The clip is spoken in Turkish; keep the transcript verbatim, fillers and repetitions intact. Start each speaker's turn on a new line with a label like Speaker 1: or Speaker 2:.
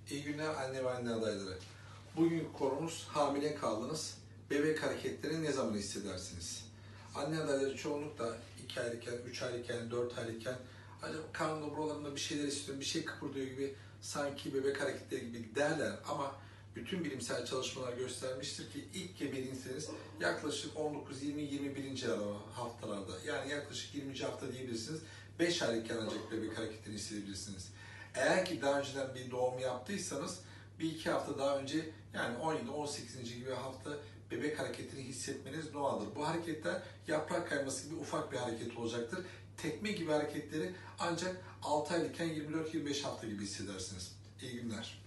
Speaker 1: İyi günler anne ve anne adayları. Bugünkü konumuz hamile kaldınız. Bebek hareketleri ne zaman hissedersiniz? Anne adayları çoğunlukla iki aylıkken, üç aylıkken, dört aylıkken acaba karnımda buralarında bir şeyler istiyorum, bir şey kıpırdıyor gibi sanki bebek hareketleri gibi derler ama bütün bilimsel çalışmalar göstermiştir ki ilk gebeliğiniz yaklaşık on dokuz, yirmi, yirmi birinci haftalarda, yani yaklaşık yirminci hafta diyebilirsiniz, beş aylıkken ancak bebek hareketleri hissedebilirsiniz. Eğer ki daha önceden bir doğum yaptıysanız bir iki hafta daha önce, yani on yedi on sekizinci gibi hafta bebek hareketini hissetmeniz doğaldır. Bu hareketler yaprak kayması gibi ufak bir hareket olacaktır. Tekme gibi hareketleri ancak altı aylıkken yirmi dört yirmi beş hafta gibi hissedersiniz. İyi günler.